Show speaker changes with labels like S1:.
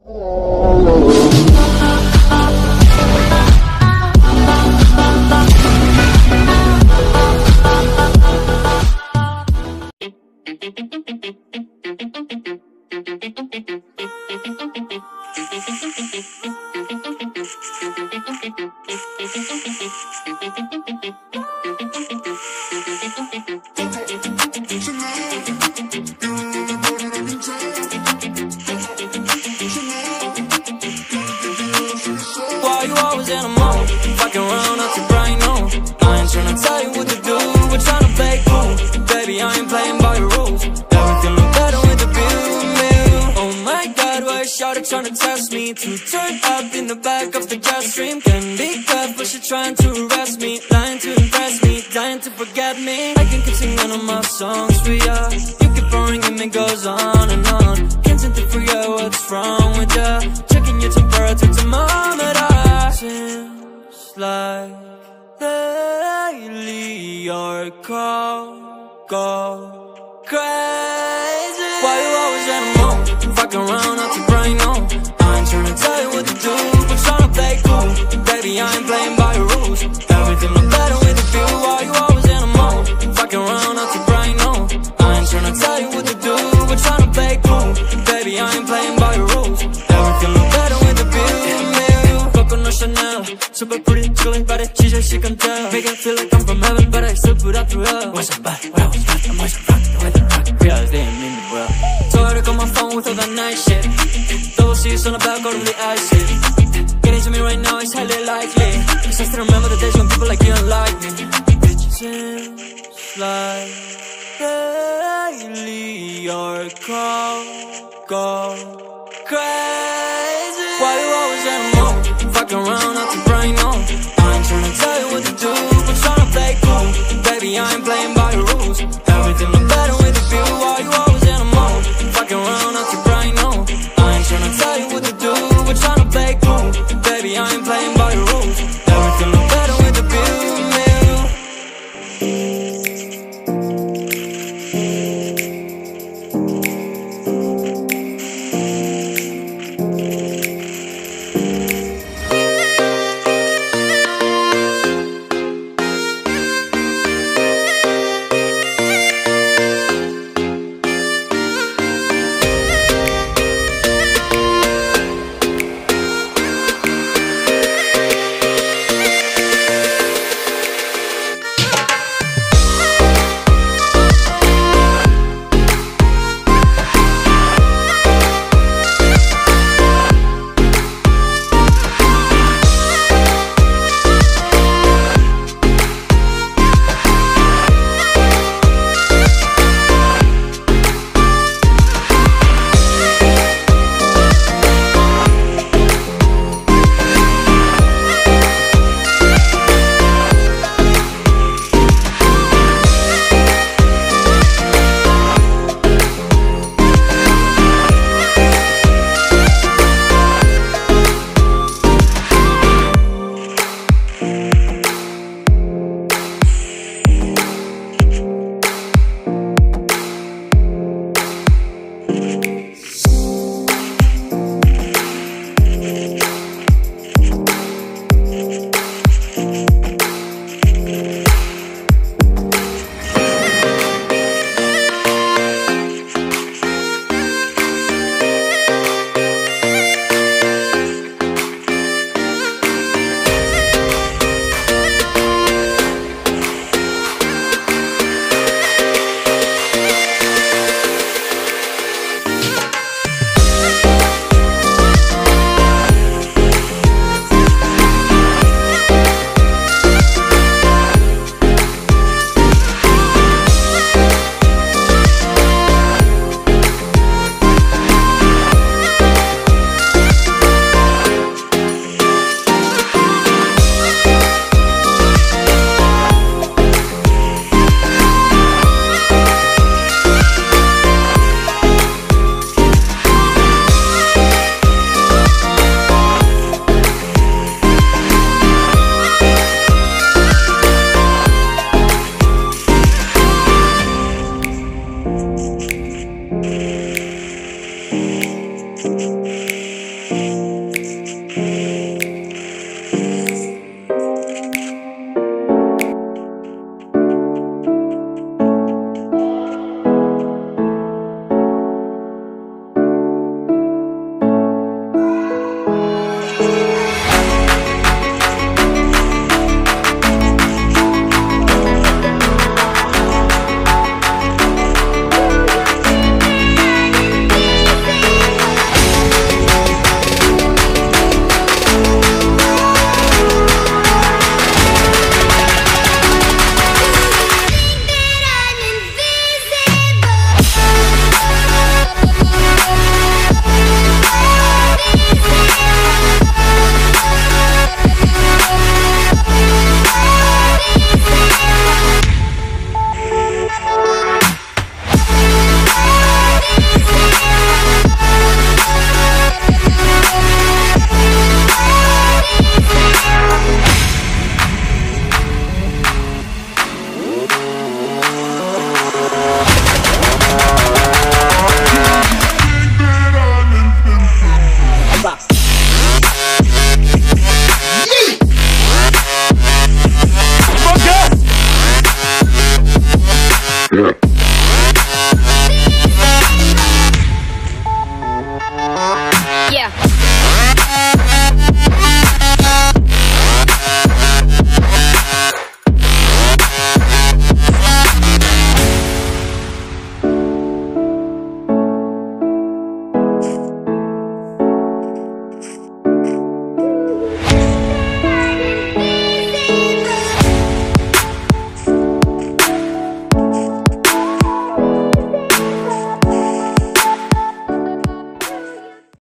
S1: Why you always in a mode? Fucking around up to brain on. I ain't tryna tell you what to do, we're tryna play cool. Baby, I ain't playing by your rules. Everything look better with the view. Oh my god, why is shawty tryna test me? To turn up in the back of the jet stream. Can be good, but she trying to arrest me. Lying to impress me, dying to forget me. I can keep singing all my songs for ya. You keep boring and it goes on and on. Can't seem to figure out what's wrong with ya. Checking your temperature thermometer. Seems like lately your call go crazy. Why you always in a mood? Fucking around up to brain on. I ain't tryna tell you what to do, but tryna play cool. Baby, I ain't playing by your rules. Everything look better with the view. Why you always in a mood? Fucking around up to brain on. I ain't tryna tell you what to do, but tryna play cool. Baby, I ain't playing by your rules. Everything look better with the view. No Chanel, super pretty, chilling body, she said she can tell. Make it feel like I'm from heaven, but I still put out through hell. Was I bad? What I was bad, I'm always rock the way they rock. Realize they ain't mean me well. Told her to call my phone with all that nice shit. Double C's on the back, totally icy. Getting to me right now is highly likely. Cause I still remember the days when people like you don't like me. It seems like lately your call go crazy. Why you always in a mood? Fucking around